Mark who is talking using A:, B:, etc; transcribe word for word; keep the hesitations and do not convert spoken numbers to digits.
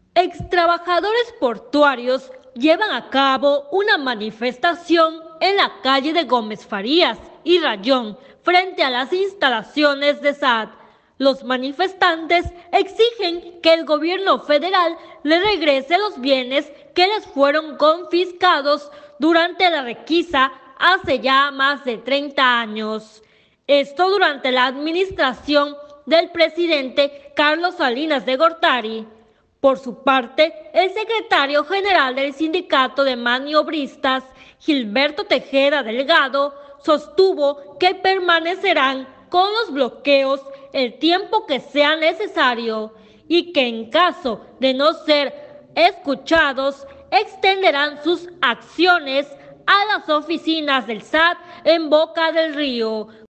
A: Extrabajadores portuarios llevan a cabo una manifestación en la calle de Gómez Farías y Rayón frente a las instalaciones de S A T. Los manifestantes exigen que el gobierno federal le regrese los bienes que les fueron confiscados durante la requisa hace ya más de treinta años. Esto durante la administración del presidente Carlos Salinas de Gortari. Por su parte, el secretario general del Sindicato de Maniobristas, Gilberto Tejeda Delgado, sostuvo que permanecerán con los bloqueos el tiempo que sea necesario y que en caso de no ser escuchados, extenderán sus acciones a las oficinas del S A T en Boca del Río.